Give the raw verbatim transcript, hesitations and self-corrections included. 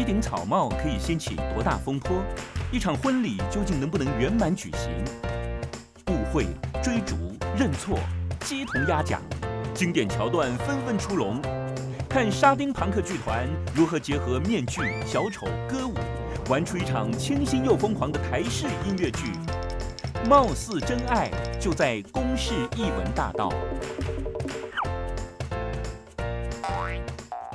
一顶草帽可以掀起多大风波？一场婚礼究竟能不能圆满举行？误会、追逐、认错，鸡同鸭讲，经典桥段纷纷出笼。看沙丁庞克剧团如何结合面具、小丑、歌舞，玩出一场清新又疯狂的台式音乐剧。貌似真爱就在公视艺文大道。